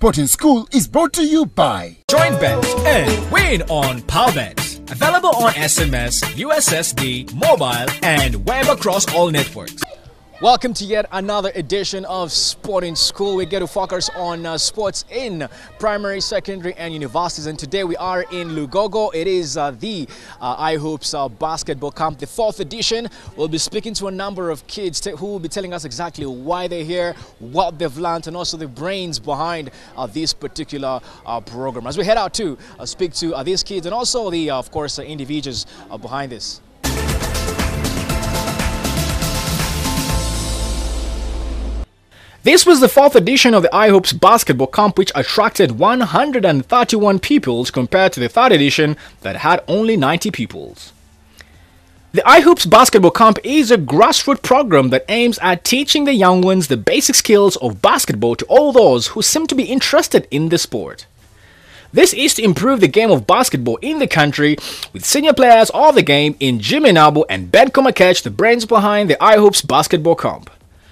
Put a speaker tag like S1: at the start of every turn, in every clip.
S1: Sporting School is brought to you by
S2: Join Bet and win on PowerBet. Available on SMS, USSD, mobile, and web across all networks. Welcome to yet another edition of Sporting School. We get to focus on sports in primary, secondary, and universities. And today we are in Lugogo. It is the Ihoops basketball camp, the 4th edition. We'll be speaking to a number of kids who will be telling us exactly why they're here, what they've learned, and also the brains behind this particular program. As we head out to speak to these kids and also the, of course, individuals behind this. This was the 4th edition of the Ihoops basketball camp, which attracted 131 pupils compared to the 3rd edition that had only 90 pupils. The Ihoops basketball camp is a grassroots program that aims at teaching the young ones the basic skills of basketball to all those who seem to be interested in the sport. This is to improve the game of basketball in the country, with senior players of the game in Jimmy Nabu and Ben Komakech, the brains behind the Ihoops basketball camp.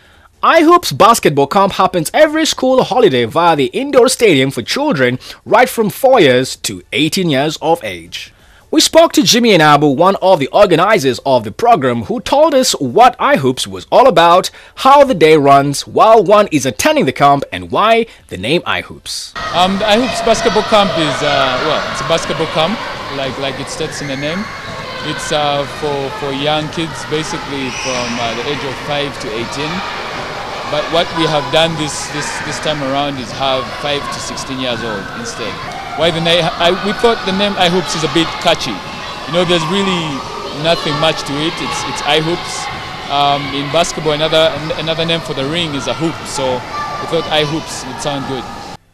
S2: Ihoops basketball camp happens every school holiday via the indoor stadium for children right from 4 years to 18 years of age. We spoke to Jimmy Nabu, one of the organizers of the program, who told us what Ihoops was all about, how the day runs while one is attending the camp, and why the name Ihoops.
S3: The Ihoops basketball camp is, it's a basketball camp, like it states in the name. It's for young kids, basically from the age of 5 to 18. But what we have done this time around is have 5 to 16 years old instead. Why the name? We thought the name Ihoops is a bit catchy. You know, there's really nothing much to it. It's Ihoops. In basketball, another name for the ring is a hoop. So we thought Ihoops would sound good.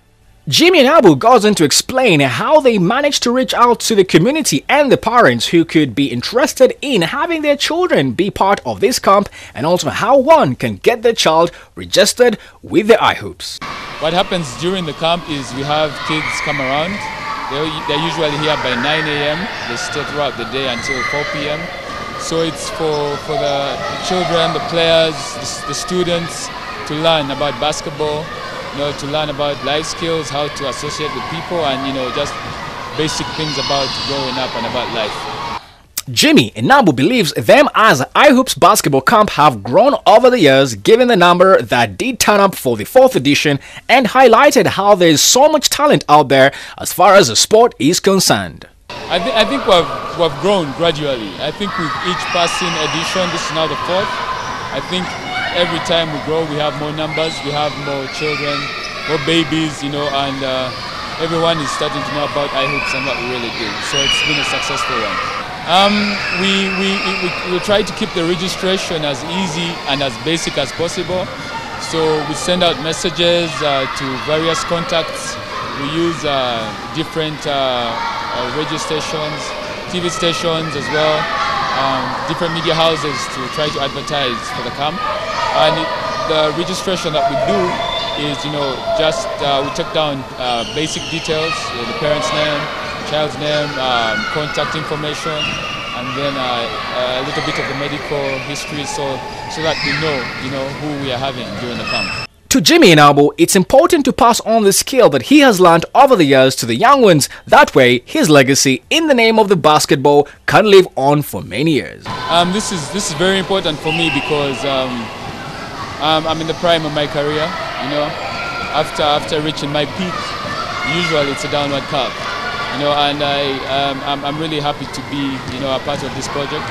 S2: Jimmy Nabu goes on to explain how they managed to reach out to the community and the parents who could be interested in having their children be part of this camp, and also how one can get their child registered with the Ihoops.
S3: What happens during the camp is we have kids come around. They're usually here by 9 a.m. They stay throughout the day until 4 p.m. So it's for the children, the players, the students to learn about basketball, to learn about life skills, how to associate with people, and just basic things about growing up and about life.
S2: Jimmy Nabu believes them as Ihoops basketball camp have grown over the years, given the number that did turn up for the 4th edition, and highlighted how there is so much talent out there as far as the sport is concerned.
S3: I think we've grown gradually. I think with each passing edition, this is now the 4th, I think every time we grow, we have more numbers, we have more children, more babies, and everyone is starting to know about Ihoops and what we really do. So it's been a successful one. We try to keep the registration as easy and as basic as possible. So we send out messages to various contacts. We use different radio stations, TV stations as well, different media houses to try to advertise for the camp. And the registration that we do is, we take down basic details, the parent's name, child's name, contact information, and then a little bit of the medical history, so that we know, who we are having during the camp.
S2: To Jimmy Nabu, it's important to pass on the skill that he has learned over the years to the young ones. That way, his legacy in the name of the basketball can live on for many years.
S3: This is very important for me because I'm in the prime of my career. After reaching my peak, usually it's a downward curve. And I'm really happy to be a part of this project.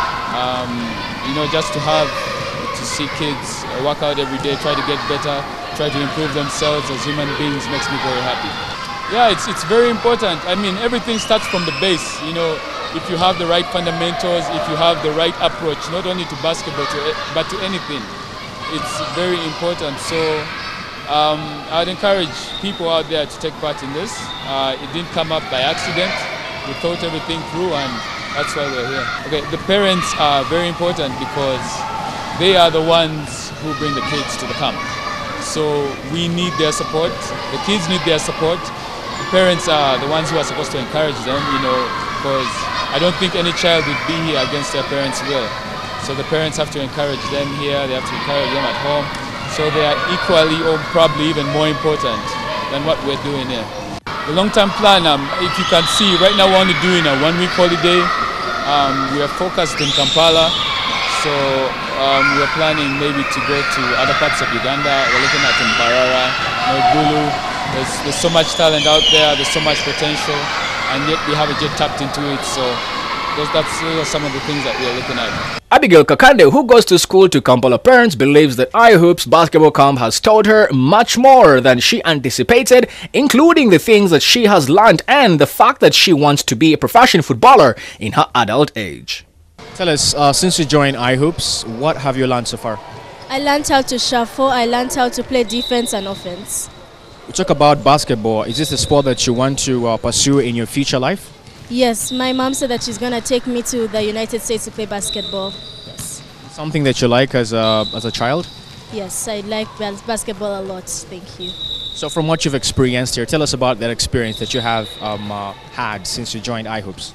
S3: Just to see kids work out every day, try to get better, try to improve themselves as human beings makes me very happy. Yeah, it's very important. I mean, everything starts from the base. If you have the right fundamentals, if you have the right approach, not only to basketball but to anything, it's very important. So I'd encourage people out there to take part in this. It didn't come up by accident. We thought everything through, and that's why we're here. Okay, the parents are very important because they are the ones who bring the kids to the camp. So we need their support. The kids need their support. The parents are the ones who are supposed to encourage them, because I don't think any child would be here against their parents' will. So the parents have to encourage them here, they have to encourage them at home. So they are equally or probably even more important than what we're doing here. The long-term plan, if you can see, right now we're only doing a one-week holiday. We are focused in Kampala, so we're planning maybe to go to other parts of Uganda. We're looking at Mbarara, Gulu. There's so much talent out there, there's so much potential, and yet we haven't yet tapped into it, so those are some of the things that we're looking at.
S2: Abigail Kakande, who goes to school to Kampala parents, believes that Ihoops basketball camp has taught her much more than she anticipated, including the things that she has learned and the fact that she wants to be a professional footballer in her adult age. Tell us, since you joined Ihoops, what have you learned so far?
S4: I learned how to shuffle, I learned how to play defense and offense.
S2: We talk about basketball. Is this a sport that you want to pursue in your future life?
S4: Yes, my mom said that she's going to take me to the United States to play basketball. Yes.
S2: Something that you like as a child?
S4: Yes, I like basketball a lot. Thank you.
S2: So from what you've experienced here, tell us about that experience that you have had since you joined Ihoops.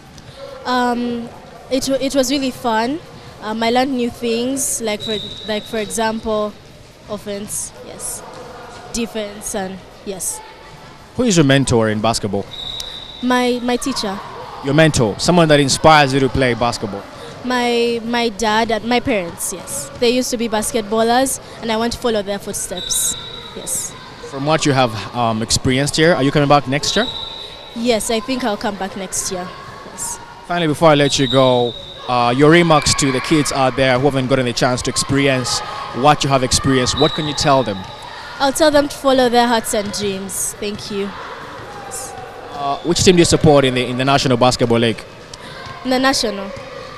S4: It was really fun. I learned new things, like for example, offense, yes, defense, and yes.
S2: Who is your mentor in basketball?
S4: My teacher.
S2: Your mentor, someone that inspires you to play basketball.
S4: My dad and my parents, yes. They used to be basketballers, and I want to follow their footsteps. Yes.
S2: From what you have experienced here, are you coming back next year?
S4: Yes, I think I'll come back next year. Yes.
S2: Finally, before I let you go, your remarks to the kids out there who haven't gotten the chance to experience what you have experienced, what can you tell them?
S4: I'll tell them to follow their hearts and dreams. Thank you.
S2: Which team do you support in the National Basketball League?
S4: In the National.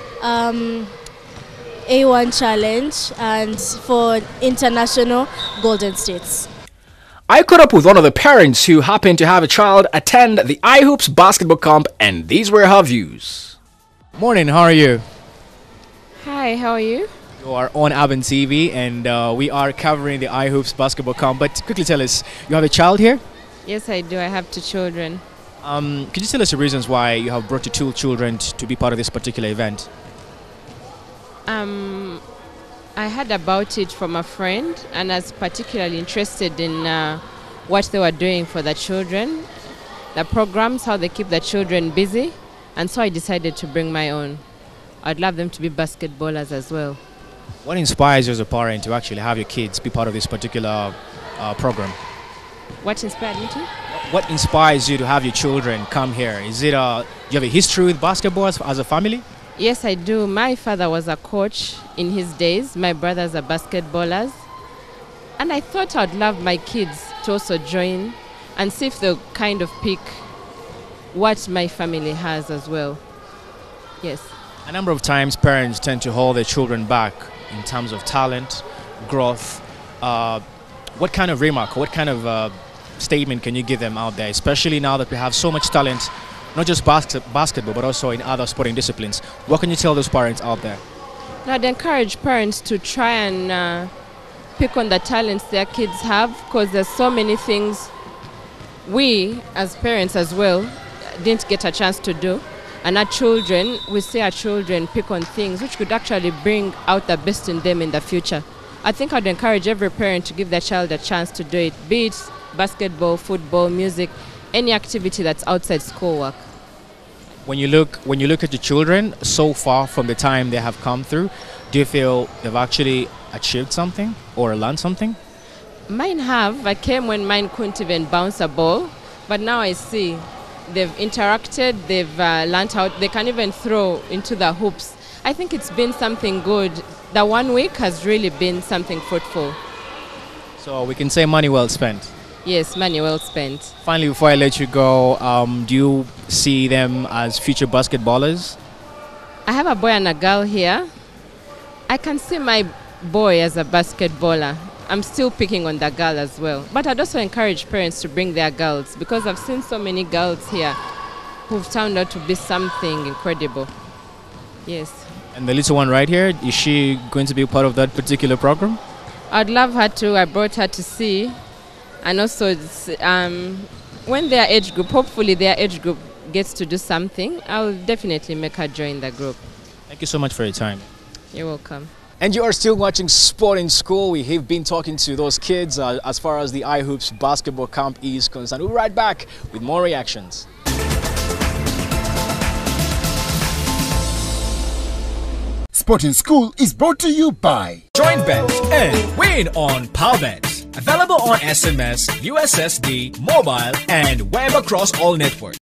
S4: A1 Challenge, and for international, Golden States.
S2: I caught up with one of the parents who happened to have a child attend the Ihoops basketball camp, and these were her views. Morning, how are you?
S5: Hi, how are you?
S2: You are on Aben TV, and we are covering the Ihoops basketball camp. But quickly tell us, you have a child here?
S5: Yes, I do. I have 2 children.
S2: Could you tell us the reasons why you have brought your 2 children to be part of this particular event?
S5: I heard about it from a friend, and I was particularly interested in what they were doing for the children, the programs, how they keep the children busy, and so I decided to bring my own. I'd love them to be basketballers as well.
S2: What inspires you as a parent to actually have your kids be part of this particular program?
S5: What inspired me to?
S2: What inspires you to have your children come here? Is it do you have a history with basketball as a family?
S5: Yes, I do. My father was a coach in his days. My brothers are basketballers. And I thought I'd love my kids to also join and see if they'll kind of pick what my family has as well. Yes.
S2: A number of times parents tend to hold their children back in terms of talent, growth. What kind of remark, what kind of statement can you give them out there, especially now that we have so much talent, not just basketball, but also in other sporting disciplines? What can you tell those parents out there?
S5: I'd encourage parents to try and pick on the talents their kids have, because there's so many things we, as parents as well, didn't get a chance to do. And our children, we see our children pick on things which could actually bring out the best in them in the future. I think I'd encourage every parent to give their child a chance to do it, be it basketball, football, music, any activity that's outside schoolwork.
S2: When you look at your children so far from the time they have come through, do you feel they've actually achieved something or learned something?
S5: Mine have. I came when mine couldn't even bounce a ball, but now I see they've interacted, they've learned how they can even throw into the hoops. I think it's been something good. The 1 week has really been something fruitful.
S2: So we can say money well spent.
S5: Yes, money well spent.
S2: Finally, before I let you go, do you see them as future basketballers?
S5: I have a boy and a girl here. I can see my boy as a basketballer. I'm still picking on the girl as well. But I'd also encourage parents to bring their girls, because I've seen so many girls here who've turned out to be something incredible. Yes.
S2: And the little one right here, is she going to be part of that particular program?
S5: I'd love her to. I brought her to see. And also, when their age group, hopefully their age group gets to do something, I'll definitely make her join the group.
S2: Thank you so much for your time.
S5: You're welcome.
S2: And you are still watching Sport in School. We have been talking to those kids as far as the Ihoops basketball camp is concerned. We'll be right back with more reactions.
S1: Sport in School is brought to you by
S6: Join bet and win on PowerBet. Available on SMS, USSD, mobile, and web across all networks.